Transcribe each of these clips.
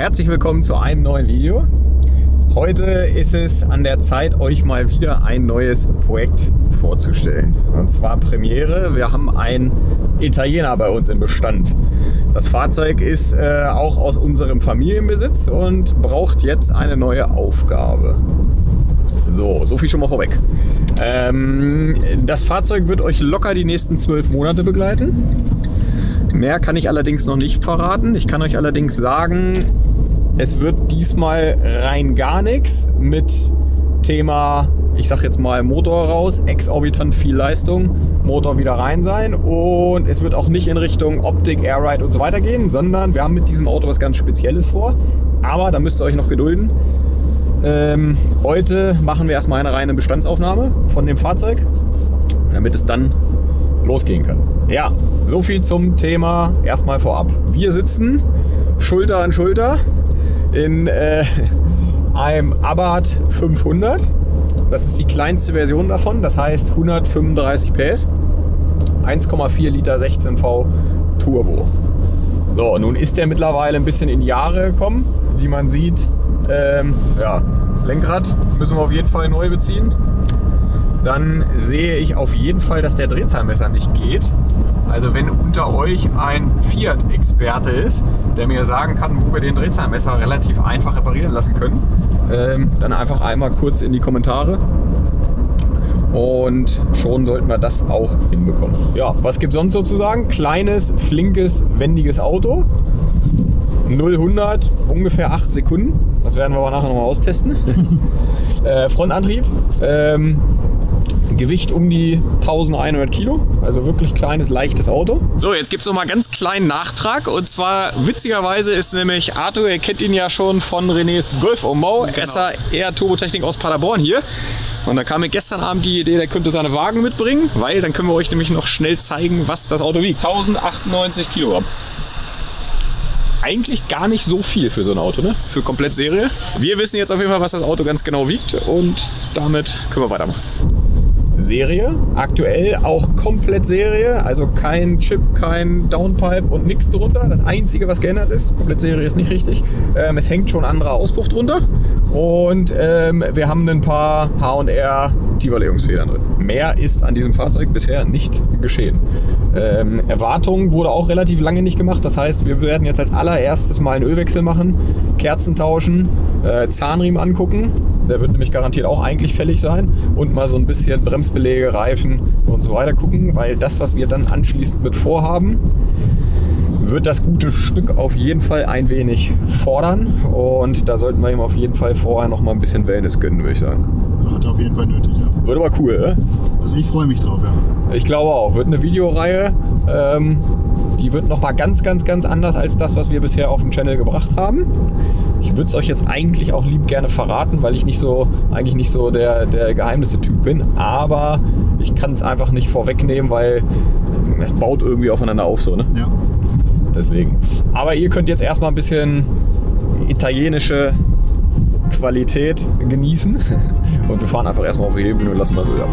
herzlich willkommen zu einem neuen Video. Heute ist es an der Zeit, euch mal wieder ein neues Projekt vorzustellen. Und zwar Premiere. Wir haben einen Italiener bei uns im Bestand. Das Fahrzeug ist auch aus unserem Familienbesitz und braucht jetzt eine neue Aufgabe. So viel schon mal vorweg. Das Fahrzeug wird euch locker die nächsten 12 Monate begleiten. Mehr kann ich allerdings noch nicht verraten. Ich kann euch allerdings sagen, es wird diesmal rein gar nichts mit Thema, ich sag jetzt mal Motor raus, exorbitant viel Leistung, Motor wieder rein sein, und es wird auch nicht in Richtung Optik, Airride und so weiter gehen, sondern wir haben mit diesem Auto was ganz Spezielles vor. Aber da müsst ihr euch noch gedulden. Heute machen wir erstmal eine reine Bestandsaufnahme von dem Fahrzeug, damit es dann losgehen kann. Ja, so viel zum Thema erstmal vorab. Wir sitzen Schulter an Schulter in einem Abarth 500. Das ist die kleinste Version davon, das heißt 135 PS, 1,4 Liter 16V Turbo. So, nun ist der mittlerweile ein bisschen in die Jahre gekommen. Wie man sieht, ja, Lenkrad müssen wir auf jeden Fall neu beziehen. Dann sehe ich auf jeden Fall, dass der Drehzahlmesser nicht geht. Also wenn unter euch ein Fiat-Experte ist, der mir sagen kann, wo wir den Drehzahlmesser relativ einfach reparieren lassen können, dann einfach einmal kurz in die Kommentare. Und schon sollten wir das auch hinbekommen. Ja, was gibt es sonst sozusagen? Kleines, flinkes, wendiges Auto. 0-100 ungefähr 8 Sekunden. Das werden wir aber nachher nochmal austesten. Frontantrieb. Gewicht um die 1100 Kilo, also wirklich kleines, leichtes Auto. So, jetzt gibt es noch mal ganz kleinen Nachtrag, und zwar witzigerweise ist nämlich Arthur, ihr kennt ihn ja schon von Renés Golfumbau, genau. SAR Turbotechnik aus Paderborn hier. Und da kam mir gestern Abend die Idee, der könnte seine Wagen mitbringen, weil dann können wir euch nämlich noch schnell zeigen, was das Auto wiegt. 1098 Kilogramm. Eigentlich gar nicht so viel für so ein Auto, ne? Für komplett Serie. Wir wissen jetzt auf jeden Fall, was das Auto ganz genau wiegt, und damit können wir weitermachen. Serie, aktuell auch komplett Serie, also kein Chip, kein Downpipe und nichts drunter. Das einzige, was geändert ist, komplett Serie ist nicht richtig, es hängt schon ein anderer Auspuff drunter, und wir haben ein paar H&R Tieferlegungsfedern drin. Mehr ist an diesem Fahrzeug bisher nicht geschehen. Erwartung wurde auch relativ lange nicht gemacht, das heißt, wir werden jetzt als allererstes mal einen Ölwechsel machen, Kerzen tauschen, Zahnriemen angucken. Der wird nämlich garantiert auch eigentlich fällig sein, und mal so ein bisschen Bremsbeläge, Reifen und so weiter gucken, weil das, was wir dann anschließend mit vorhaben, wird das gute Stück auf jeden Fall ein wenig fordern, und da sollten wir ihm auf jeden Fall vorher noch mal ein bisschen Wellness gönnen, würde ich sagen. Hat er auf jeden Fall nötig, ja. Wird aber cool, ne? Also ich freue mich drauf, ja. Ich glaube auch. Wird eine Videoreihe, die wird noch mal ganz anders als das, was wir bisher auf dem Channel gebracht haben. Ich würde es euch jetzt eigentlich auch lieb gerne verraten, weil ich eigentlich nicht so der Geheimnisse-Typ bin. Aber ich kann es einfach nicht vorwegnehmen, weil es baut irgendwie aufeinander auf, so, ne? Ja. Deswegen. Aber ihr könnt jetzt erstmal ein bisschen italienische Qualität genießen. Und wir fahren einfach erstmal auf die Ebene und lassen mal so ab.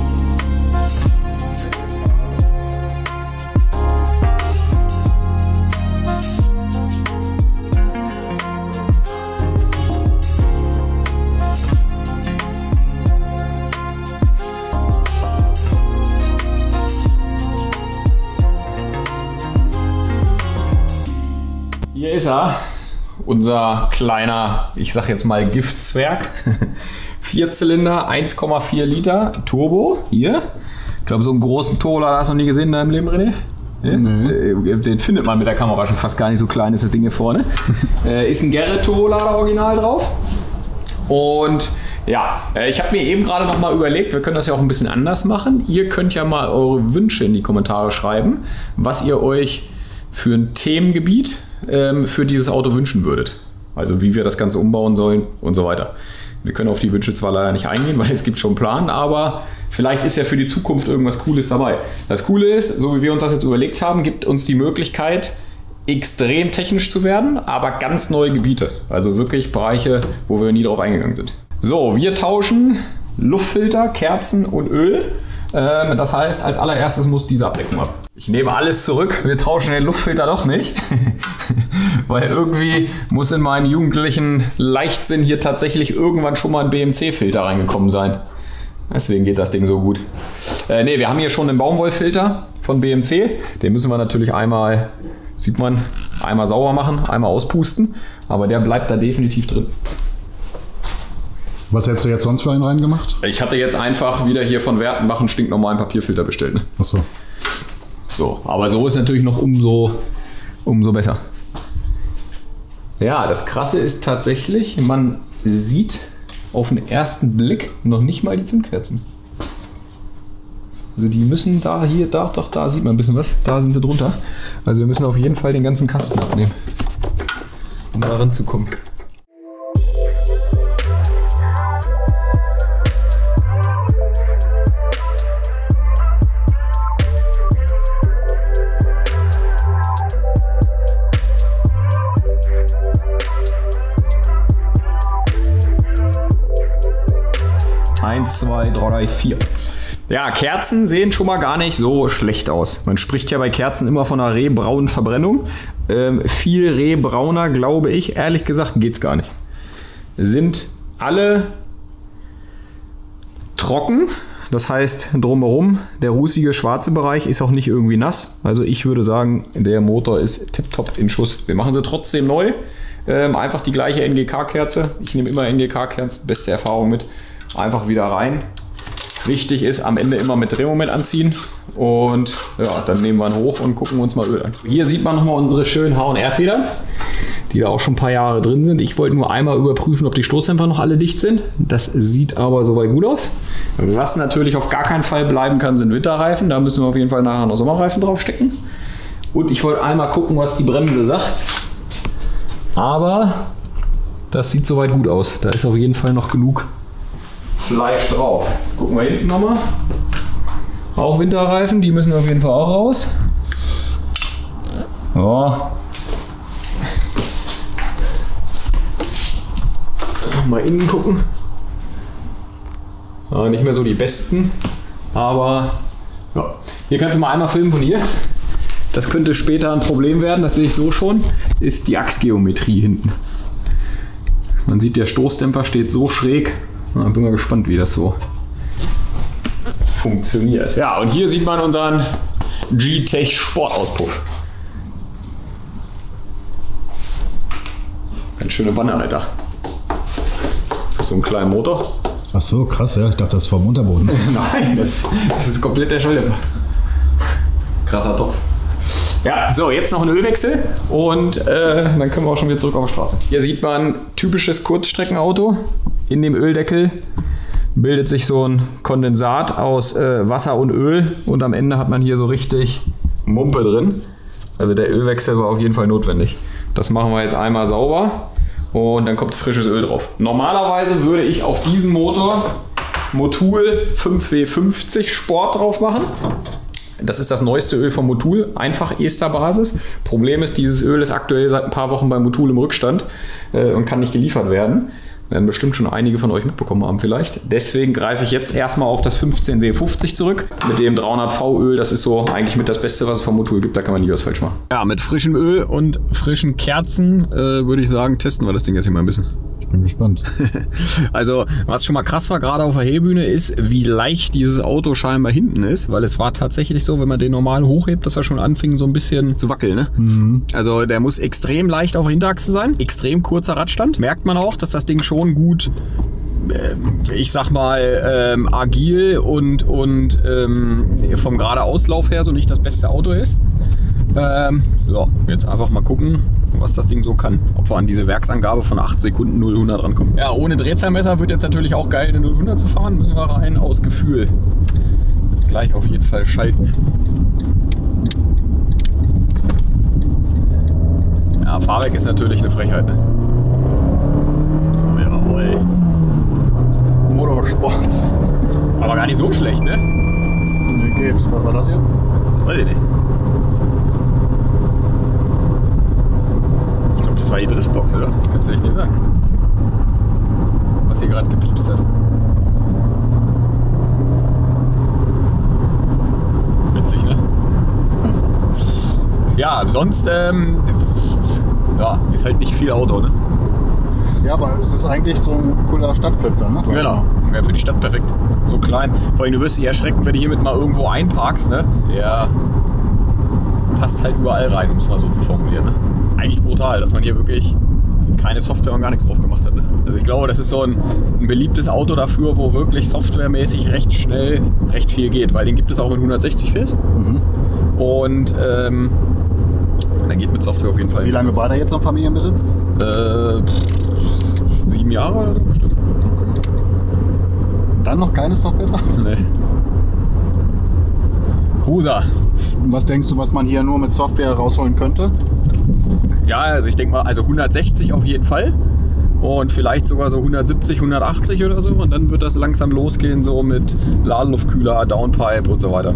Hier ist er, unser kleiner, ich sag jetzt mal Giftzwerg. 4-Zylinder, 1,4 Liter Turbo. Hier. Ich glaube, so einen großen Turbolader hast du noch nie gesehen in deinem Leben, René? Nee. Den findet man mit der Kamera schon fast gar nicht, so klein ist das Ding hier vorne. Ist ein Garrett Turbolader original drauf. Und ja, ich habe mir eben gerade noch mal überlegt, wir können das ja auch ein bisschen anders machen. Ihr könnt ja mal eure Wünsche in die Kommentare schreiben, was ihr euch für ein Themengebiet für dieses Auto wünschen würdet. Also wie wir das Ganze umbauen sollen und so weiter. Wir können auf die Wünsche zwar leider nicht eingehen, weil es gibt schon einen Plan, aber vielleicht ist ja für die Zukunft irgendwas Cooles dabei. Das Coole ist, so wie wir uns das jetzt überlegt haben, gibt uns die Möglichkeit, extrem technisch zu werden, aber ganz neue Gebiete. Also wirklich Bereiche, wo wir nie drauf eingegangen sind. So, wir tauschen Luftfilter, Kerzen und Öl. Das heißt, als allererstes muss diese Abdeckung ab. Ich nehme alles zurück. Wir tauschen den Luftfilter doch nicht. Weil irgendwie muss in meinem jugendlichen Leichtsinn hier tatsächlich irgendwann schon mal ein BMC-Filter reingekommen sein. Deswegen geht das Ding so gut. Ne, wir haben hier schon einen Baumwollfilter von BMC. Den müssen wir natürlich einmal, sieht man, einmal sauber machen, einmal auspusten. Aber der bleibt da definitiv drin. Was hättest du jetzt sonst für einen reingemacht? Ich hatte jetzt einfach wieder hier von Wertenbach einen stinknormalen Papierfilter bestellt. Ne? Ach so. So, aber so ist natürlich noch umso besser. Ja, das Krasse ist tatsächlich, man sieht auf den ersten Blick noch nicht mal die Zündkerzen. Also die müssen da, hier, da sieht man ein bisschen was. Da sind sie drunter. Also wir müssen auf jeden Fall den ganzen Kasten abnehmen, um da ranzukommen. Eins, zwei, drei, vier. Ja, Kerzen sehen schon mal gar nicht so schlecht aus. Man spricht ja bei Kerzen immer von einer rehbraunen Verbrennung. Viel rehbrauner, glaube ich, ehrlich gesagt, geht's gar nicht. Sind alle trocken, das heißt drumherum, der rußige schwarze Bereich ist auch nicht irgendwie nass. Also ich würde sagen, der Motor ist tipptopp in Schuss. Wir machen sie trotzdem neu. Einfach die gleiche NGK-Kerze. Ich nehme immer NGK-Kerzen, beste Erfahrung mit. Einfach wieder rein. Wichtig ist, am Ende immer mit Drehmoment anziehen und ja, dann nehmen wir ihn hoch und gucken uns mal Öl an. Hier sieht man nochmal unsere schönen H&R-Federn, die da auch schon ein paar Jahre drin sind. Ich wollte nur einmal überprüfen, ob die Stoßdämpfer noch alle dicht sind. Das sieht aber soweit gut aus. Was natürlich auf gar keinen Fall bleiben kann, sind Winterreifen. Da müssen wir auf jeden Fall nachher noch Sommerreifen draufstecken. Und ich wollte einmal gucken, was die Bremse sagt. Aber das sieht soweit gut aus. Da ist auf jeden Fall noch genug Fleisch drauf. Jetzt gucken wir hinten nochmal. Auch Winterreifen, die müssen auf jeden Fall auch raus. Ja. Mal innen gucken. Ja, nicht mehr so die besten, aber ja. Hier kannst du mal einmal filmen von hier. Das könnte später ein Problem werden, das sehe ich so schon, ist die Achsgeometrie hinten. Man sieht, der Stoßdämpfer steht so schräg. Na, bin mal gespannt, wie das so funktioniert. Ja, und hier sieht man unseren G-Tech Sportauspuff. Ganz schöne Wanne, Alter. So einen kleinen Motor. Ach so, krass, ja. Ich dachte, das ist vom Unterboden. Nein, das ist komplett der Schalldämpfer. Krasser Topf. Ja, so, jetzt noch ein Ölwechsel und dann können wir auch schon wieder zurück auf die Straße. Hier sieht man typisches Kurzstreckenauto. In dem Öldeckel bildet sich so ein Kondensat aus Wasser und Öl und am Ende hat man hier so richtig Mumpe drin. Also der Ölwechsel war auf jeden Fall notwendig. Das machen wir jetzt einmal sauber und dann kommt frisches Öl drauf. Normalerweise würde ich auf diesen Motor Motul 5W50 Sport drauf machen. Das ist das neueste Öl von Motul, einfach Ester-Basis. Problem ist, dieses Öl ist aktuell seit ein paar Wochen bei Motul im Rückstand und kann nicht geliefert werden. Werden bestimmt schon einige von euch mitbekommen haben vielleicht. Deswegen greife ich jetzt erstmal auf das 15W50 zurück. Mit dem 300V Öl, das ist so eigentlich mit das Beste, was es von Motul gibt. Da kann man nie was falsch machen. Ja, mit frischem Öl und frischen Kerzen würde ich sagen, testen wir das Ding jetzt hier mal ein bisschen. Ich bin gespannt. Also, was schon mal krass war, gerade auf der Hebebühne, ist, wie leicht dieses Auto scheinbar hinten ist. Weil es war tatsächlich so, wenn man den normal hochhebt, dass er schon anfing so ein bisschen zu wackeln. Ne? Mhm. Also, der muss extrem leicht auf der Hinterachse sein. Extrem kurzer Radstand. Merkt man auch, dass das Ding schon gut, ich sag mal, agil und vom Geradeauslauf her so nicht das beste Auto ist. Ja, jetzt einfach mal gucken, was das Ding so kann. Ob wir an diese Werksangabe von 8 Sekunden 0-100 rankommen. Ja, ohne Drehzahlmesser wird jetzt natürlich auch geil, den 0-100 zu fahren. Müssen wir rein aus Gefühl. Gleich auf jeden Fall schalten. Ja, Fahrwerk ist natürlich eine Frechheit, ne? Jawohl. Motorsport. Aber gar nicht so schlecht, ne? Geht. Was war das jetzt? Weiß ich nicht. Ich glaube, das war die Driftbox, oder? Kannst du echt nicht sagen. Was hier gerade gepiepst hat. Ja, sonst ja, ist halt nicht viel Auto, ne? Ja, aber es ist eigentlich so ein cooler Stadtflitzer, ne? Genau, ja, für die Stadt perfekt. So klein. Vor allem, du wirst dich erschrecken, wenn du hiermit mal irgendwo einparkst, ne? Der passt halt überall rein, um es mal so zu formulieren, ne? Eigentlich brutal, dass man hier wirklich keine Software und gar nichts drauf gemacht hat, ne? Also ich glaube, das ist so ein beliebtes Auto dafür, wo wirklich softwaremäßig recht schnell recht viel geht, weil den gibt es auch mit 160 PS. Und da geht mit Software auf jeden Fall. Wie lange war der jetzt am Familienbesitz? 7 Jahre oder so bestimmt. Okay. Dann noch keine Software drauf? Nee. Cruiser. Und was denkst du, was man hier nur mit Software rausholen könnte? Ja, also ich denke mal, also 160 auf jeden Fall. Und vielleicht sogar so 170, 180 oder so. Und dann wird das langsam losgehen, so mit Ladeluftkühler, Downpipe und so weiter.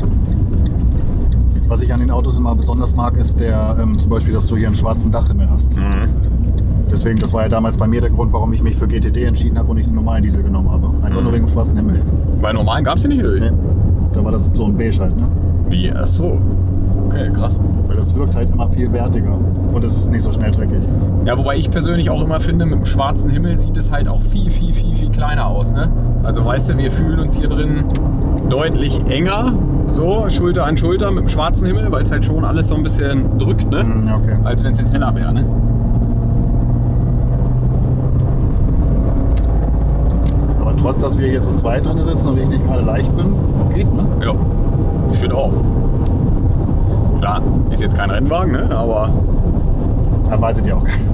Was ich an den Autos immer besonders mag, ist der zum Beispiel, dass du hier einen schwarzen Dachhimmel hast. Deswegen, das war ja damals bei mir der Grund, warum ich mich für GTD entschieden habe und nicht den normalen Diesel genommen habe. Einfach nur wegen dem schwarzen Himmel. Bei normalen gab es den nicht, oder? Nee, da war das so ein Beige halt, ne? Wie? Ach so. Okay, krass. Weil das wirkt halt immer viel wertiger und es ist nicht so schnell dreckig. Ja, wobei ich persönlich auch immer finde, mit dem schwarzen Himmel sieht es halt auch viel kleiner aus, ne? Also weißt du, wir fühlen uns hier drin deutlich enger, so Schulter an Schulter mit dem schwarzen Himmel, weil es halt schon alles so ein bisschen drückt, ne? Okay. Als wenn es jetzt heller wäre, ne? Aber trotz, dass wir hier zu zweit drin sitzen und ich nicht gerade leicht bin, geht, ne? Ja, ich finde auch. Klar, ist jetzt kein Rennwagen, ne? Aber Erwartet ja auch keiner.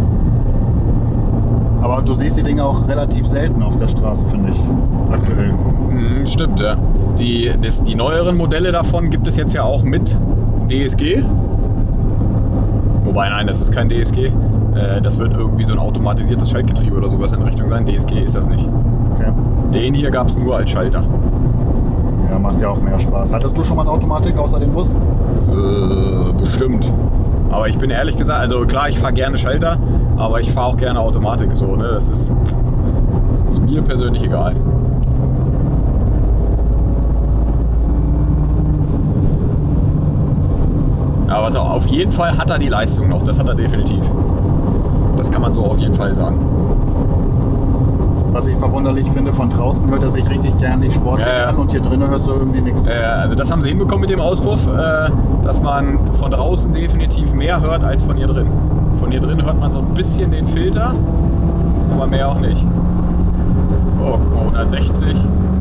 Aber du siehst die Dinge auch relativ selten auf der Straße, finde ich, aktuell. Stimmt, ja. Die neueren Modelle davon gibt es jetzt ja auch mit DSG. Wobei, nein, das ist kein DSG. Das wird irgendwie so ein automatisiertes Schaltgetriebe oder sowas in Richtung sein. DSG ist das nicht. Okay. Den hier gab es nur als Schalter. Ja, macht ja auch mehr Spaß. Hattest du schon mal eine Automatik außer dem Bus? Bestimmt. Aber ich bin ehrlich gesagt, also klar, ich fahre gerne Schalter, aber ich fahre auch gerne Automatik. So, ne? Das ist mir persönlich egal. Aber was auch, auf jeden Fall hat er die Leistung noch, das hat er definitiv. Das kann man so auf jeden Fall sagen. Was ich verwunderlich finde, von draußen hört er sich richtig gern nicht sportlich an und hier drinnen hörst du irgendwie nichts. Also das haben sie hinbekommen mit dem Auspuff, dass man von draußen definitiv mehr hört als von hier drin. Von hier drin hört man so ein bisschen den Filter, aber mehr auch nicht. Oh, guck mal, 160.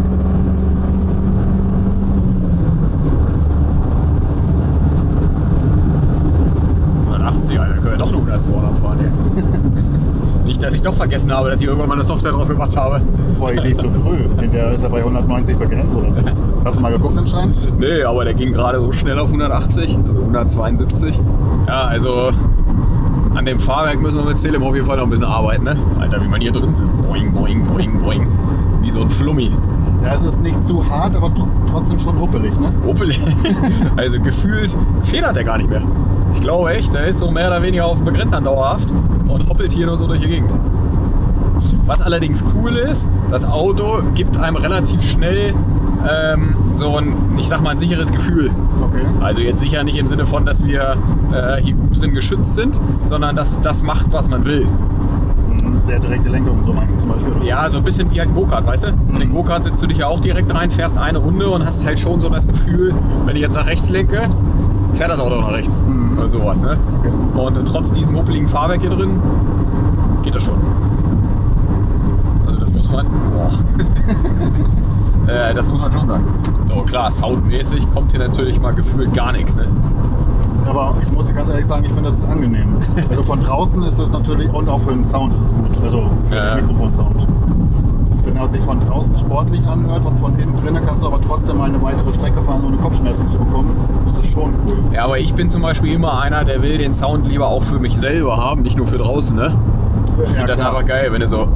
Alter, können wir doch nur 100 200 fahren hier. Nicht, dass ich doch vergessen habe, dass ich irgendwann mal eine Software drauf gemacht habe. Boah, ich lieg so früh. Der ist ja bei 190 begrenzt oder so. Hast du mal geguckt anscheinend? Nee, aber der ging gerade so schnell auf 180, also 172. Ja, also an dem Fahrwerk müssen wir mit Selim auf jeden Fall noch ein bisschen arbeiten, ne? Alter, wie man hier drin sitzt. Boing, boing, boing, boing. Wie so ein Flummi. Ja, es ist nicht zu hart, aber trotzdem schon ruppelig, ne? Ruppelig? Also gefühlt federt er gar nicht mehr. Ich glaube echt, der ist so mehr oder weniger auf dem Begrenzer dauerhaft und hoppelt hier nur so durch die Gegend. Was allerdings cool ist, das Auto gibt einem relativ schnell so ein, ich sag mal, ein sicheres Gefühl. Okay. Also jetzt sicher nicht im Sinne von, dass wir hier gut drin geschützt sind, sondern dass es das macht, was man will. Sehr direkte Lenkung, so meinst du zum Beispiel? Oder? Ja, so ein bisschen wie halt ein Go-Kart, weißt du? In den Go-Kart setzt du dich ja auch direkt rein, fährst eine Runde und hast halt schon so das Gefühl, wenn ich jetzt nach rechts lenke, fährt das Auto nach rechts. Oder sowas, ne? Okay. Und trotz diesem huppeligen Fahrwerk hier drin, geht das schon. Also das muss man... das muss man schon sagen. So, klar, soundmäßig kommt hier natürlich mal gefühlt gar nichts, ne? Aber ich muss dir ganz ehrlich sagen, ich finde das angenehm. Also von draußen ist es natürlich, und auch für den Sound ist es gut. Also für den Mikrofonsound. Wenn er sich von draußen sportlich anhört und von innen drinnen kannst du aber trotzdem mal eine weitere Strecke fahren, ohne Kopfschmerzen zu bekommen, ist das schon cool. Ja, aber ich bin zum Beispiel immer einer, der will den Sound lieber auch für mich selber haben, nicht nur für draußen, ne? Ich finde das einfach geil, wenn du so...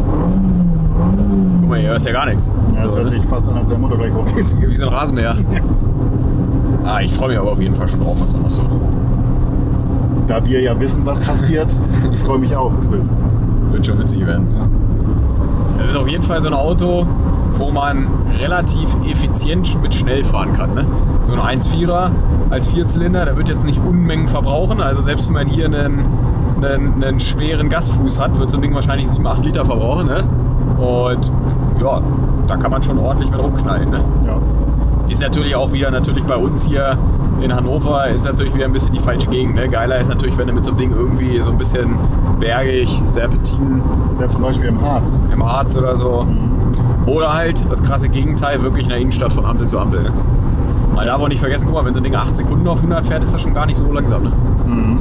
Guck mal, hier hörst ja gar nichts. Ja, das hört sich fast an, als der Motor gleich hochgeht. Wie so ein Rasenmäher. Ich freue mich aber auf jeden Fall schon drauf, was da noch so... Da wir ja wissen, was passiert, ich freue mich auch, du bist. Wird schon witzig werden. Ja. Es ist auf jeden Fall so ein Auto, wo man relativ effizient mit schnell fahren kann. Ne? So ein 1,4er als Vierzylinder, der wird jetzt nicht Unmengen verbrauchen. Also selbst wenn man hier einen schweren Gasfuß hat, wird so ein Ding wahrscheinlich 7-8 Liter verbrauchen. Ne? Und ja, da kann man schon ordentlich mit rumknallen. Ne? Ja. Ist natürlich auch wieder bei uns hier in Hannover ist natürlich wieder ein bisschen die falsche Gegend. Ne? Geiler ist natürlich, wenn du mit so einem Ding irgendwie so ein bisschen bergig, Serpentinen. Ja, zum Beispiel im Harz. Im Harz oder so. Oder halt das krasse Gegenteil, wirklich in der Innenstadt von Ampel zu Ampel. Ne? Man darf auch nicht vergessen, guck mal, wenn so ein Ding 8 Sekunden auf 100 fährt, ist das schon gar nicht so langsam. Ne? Mhm.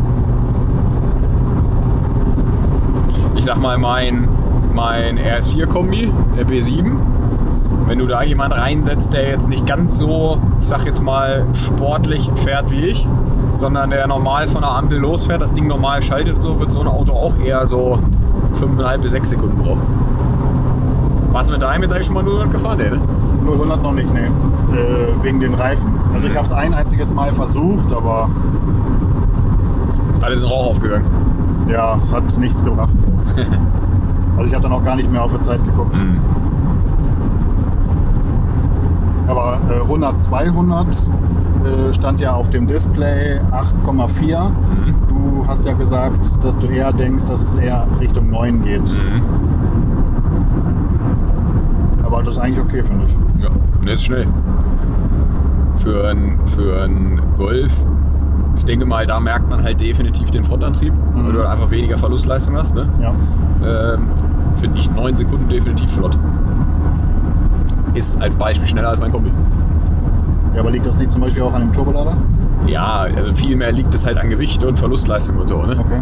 Ich sag mal, mein RS4-Kombi, der B7, wenn du da jemanden reinsetzt, der jetzt nicht ganz so, ich sag jetzt mal, sportlich fährt wie ich, sondern der normal von der Ampel losfährt, das Ding normal schaltet und so, wird so ein Auto auch eher so 5,5 bis 6 Sekunden brauchen. Warst du mit deinem jetzt eigentlich schon mal 0 gefahren, ne? 0-100 noch nicht, ne. Wegen den Reifen. Also ich habe es ein einziges Mal versucht, aber... Ist alles in Rauch aufgegangen. Ja, es hat nichts gebracht. Also ich habe dann auch gar nicht mehr auf die Zeit geguckt. Aber 100-200 stand ja auf dem Display 8,4. Du hast ja gesagt, dass du eher denkst, dass es eher Richtung 9 geht. Aber das ist eigentlich okay, finde ich. Ja, der ist schnell. Für einen Golf, ich denke mal, da merkt man halt definitiv den Frontantrieb, weil du einfach weniger Verlustleistung hast. Ne? Ja. Finde ich 9 Sekunden definitiv flott. Ist als Beispiel schneller als mein Kombi. Ja, aber liegt das nicht zum Beispiel auch an dem Turbolader? Ja, also viel mehr liegt es halt an Gewicht und Verlustleistung und so. Ne? Okay.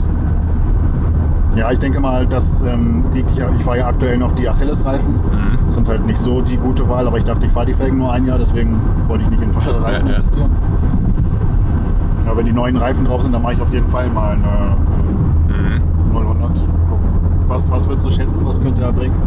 Ja, ich denke mal, das liegt. Ich fahre ja aktuell noch die Achillesreifen. Das sind halt nicht so die gute Wahl, aber ich dachte, ich fahre die Felgen nur ein Jahr, deswegen wollte ich nicht in teure Reifen investieren. Aber wenn die neuen Reifen drauf sind, dann mache ich auf jeden Fall mal eine 0-100. Gucken. Was würdest du schätzen, was könnte er bringen?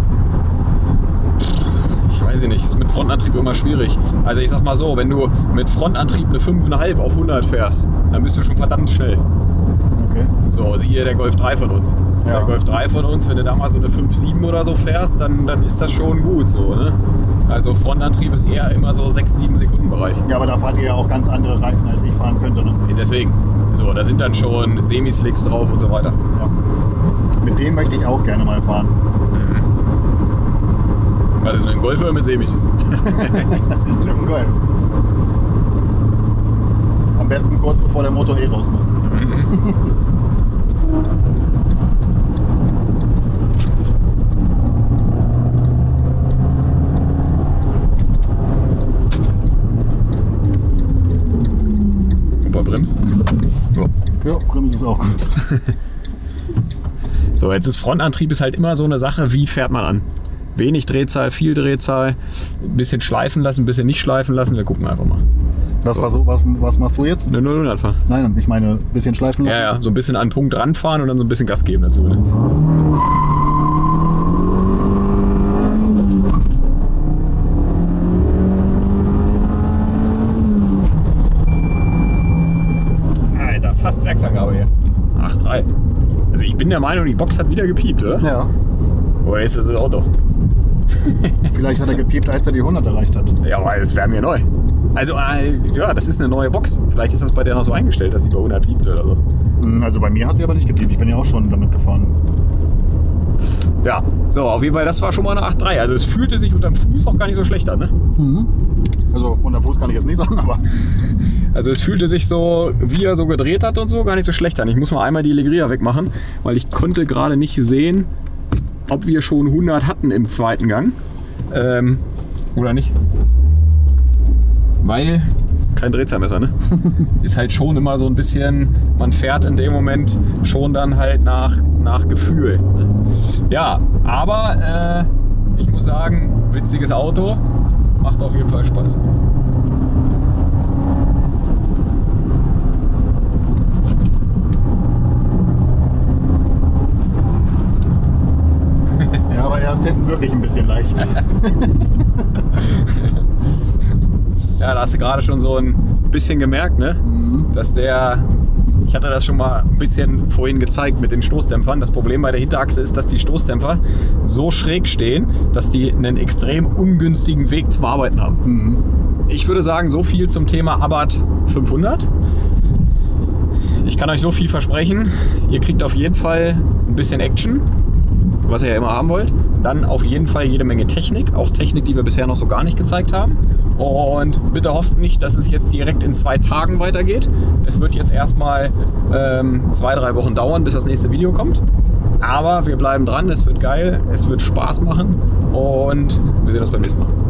Ich weiß nicht, ist mit Frontantrieb immer schwierig. Also ich sag mal so, wenn du mit Frontantrieb eine 5,5 auf 100 fährst, dann bist du schon verdammt schnell. Okay. So, siehe der Golf 3 von uns. Ja. Der Golf 3 von uns, wenn du da mal so eine 5,7 oder so fährst, dann ist das schon gut so, ne? Also Frontantrieb ist eher immer so 6-7 Sekunden Bereich. Ja, aber da fahrt ihr ja auch ganz andere Reifen, als ich fahren könnte, ne? Deswegen. So, da sind dann schon Semi-Slicks drauf und so weiter. Ja. Mit dem möchte ich auch gerne mal fahren. Was ist mit dem Golf oder mit Semis? Mit dem Golf. Am besten kurz bevor der Motor raus muss. Opa bremst. Ja, Bremse ist auch gut. So, jetzt ist Frontantrieb ist halt immer so eine Sache, wie fährt man an? Wenig Drehzahl, viel Drehzahl, ein bisschen schleifen lassen, ein bisschen nicht schleifen lassen. Wir gucken einfach mal. Was machst du jetzt? Eine 0-100 fahren. Nein, ich meine, ein bisschen schleifen lassen. Ja, so ein bisschen an den Punkt ranfahren und dann so ein bisschen Gas geben dazu. Ne? Alter, fast Werksangabe hier. 8,3. Also ich bin der Meinung, die Box hat wieder gepiept, oder? Ja. Oder ist das Auto? Vielleicht hat er gepiept, als er die 100 erreicht hat. Ja, aber es wäre mir neu. Also, ja, das ist eine neue Box. Vielleicht ist das bei der noch so eingestellt, dass die bei 100 piept oder so. Also bei mir hat sie aber nicht gepiept. Ich bin ja auch schon damit gefahren. Ja, so, auf jeden Fall, das war schon mal eine 8,3. Also es fühlte sich unterm Fuß auch gar nicht so schlecht an, ne? Also unterm Fuß kann ich jetzt nicht sagen, aber... Also es fühlte sich so, wie er so gedreht hat und so, gar nicht so schlecht an. Ich muss mal einmal die Legria wegmachen, weil ich konnte gerade nicht sehen, ob wir schon 100 hatten im zweiten Gang. Oder nicht. Weil kein Drehzahlmesser, ne? Ist halt schon immer so ein bisschen, man fährt in dem Moment schon dann halt nach Gefühl. Ne? Ja, aber ich muss sagen, witziges Auto, macht auf jeden Fall Spaß. Ja, aber er ist hinten wirklich ein bisschen leicht. Ja, da hast du gerade schon so ein bisschen gemerkt, ne? Dass der Ich hatte das schon mal ein bisschen vorhin gezeigt mit den Stoßdämpfern. Das Problem bei der Hinterachse ist, dass die Stoßdämpfer so schräg stehen, dass die einen extrem ungünstigen Weg zum Arbeiten haben. Mhm. Ich würde sagen, so viel zum Thema Abarth 500. Ich kann euch so viel versprechen. Ihr kriegt auf jeden Fall ein bisschen Action, was ihr ja immer haben wollt. Dann auf jeden Fall jede Menge Technik, auch Technik, die wir bisher noch so gar nicht gezeigt haben. Und bitte hofft nicht, dass es jetzt direkt in 2 Tagen weitergeht. Es wird jetzt erstmal 2-3 Wochen dauern, bis das nächste Video kommt. Aber wir bleiben dran, es wird geil, es wird Spaß machen und wir sehen uns beim nächsten Mal.